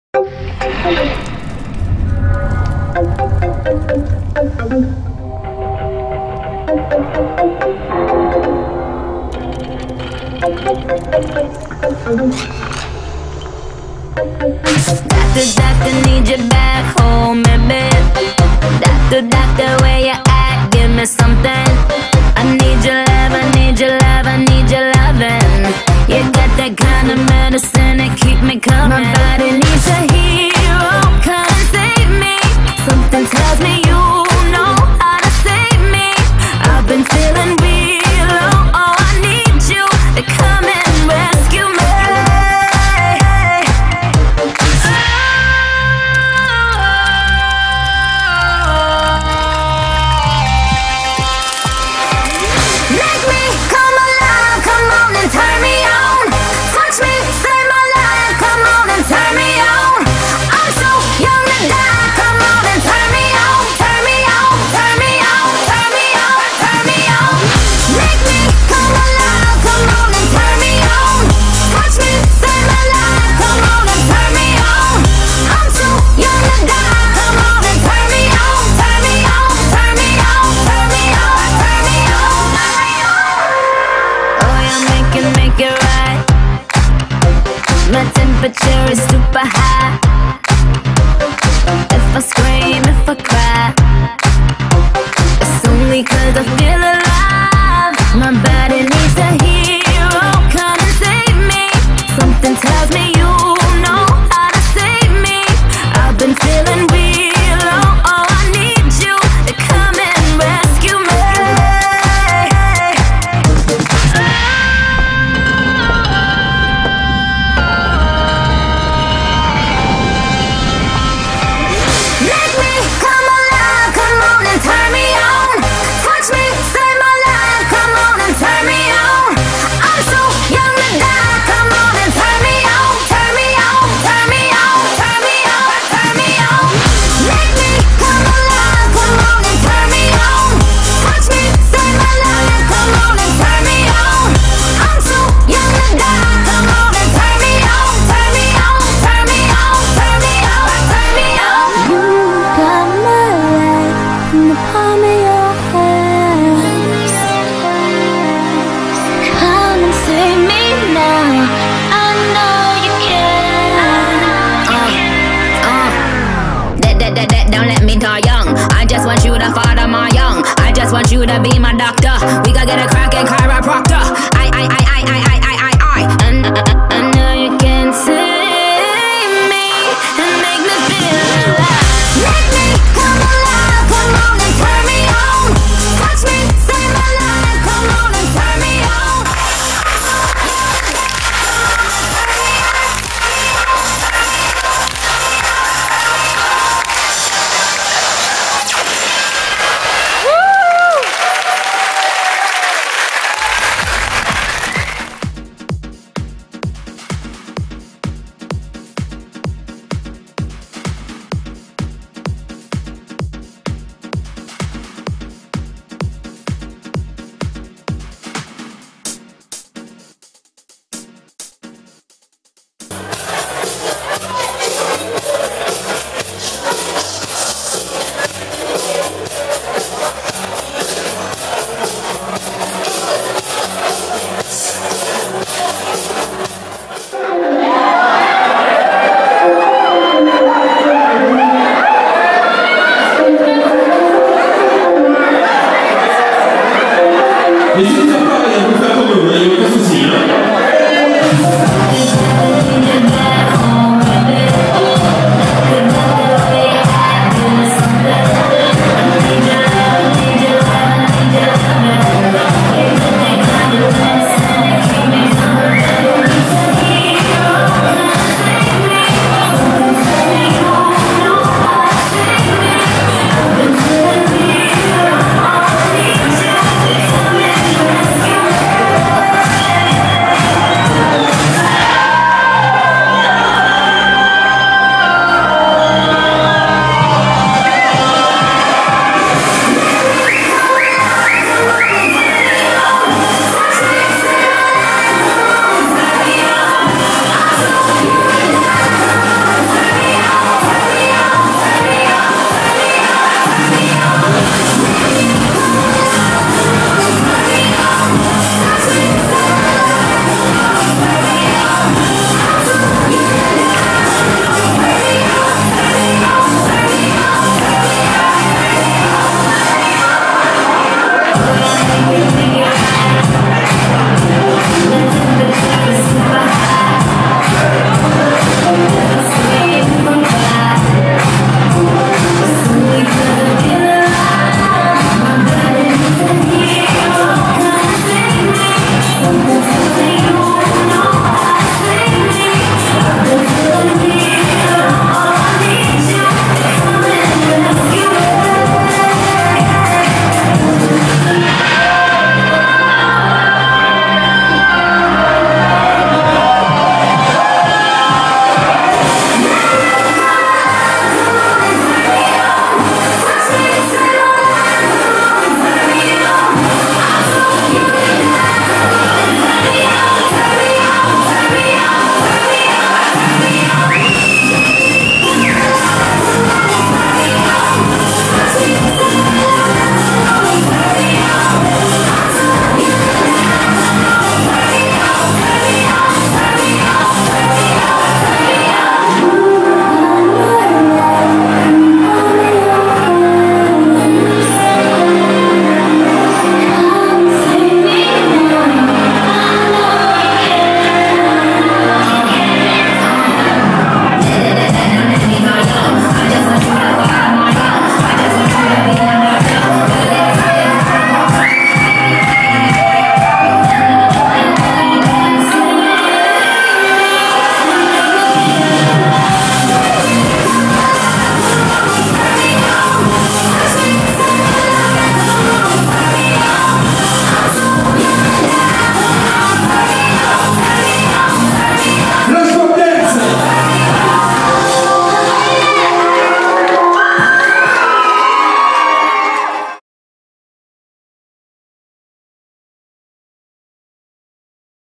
Doctor, need you back home, baby. Doctor, where you at? Give me something. I need your love, I need your love, I need your loving. You got that kind of medicine that keep me coming. My body needs a hero, come and save me. Something tells me you know how to save me. I've been feeling real low, oh, I need you to come and rescue me. Make me come alive, come on and turn me on. Touch me, save my life, come on and turn me on. I'm so young to die, come on and turn me on. Turn me on, turn me on, turn me on, turn me on. Make me come alive, come on and turn me on. Touch me, save my life, come on and turn me on. I'm so young to die, come on and turn me on. Turn me on, turn me on, turn me on, turn me on, turn me on. Oh, yeah, make it right. My temperature is super high. If I scream, if I cry, it's only 'cause I feel alive. My body needs a hero, come and save me. Something tells me you know how to save me. I've been feeling real low, oh, I need you to come and rescue me. Make me come alive, come on and turn me on. Touch me, save my life, come on and turn me on. I'm so young to die, come on and turn me on. Turn me on, turn me on, turn me on, turn me on. Make me come alive, come on and turn me on. Touch me, save my life, come on and turn me on. I'm so young to die, come on and turn me on. Turn me on, turn me on, turn me on, turn me on. You got my life in the palm of your hands. Come and save me now. I know you can. Don't let me die young. I just want you to father my young. I just want you to be my doctor. We gotta get a cracking chiropractor. I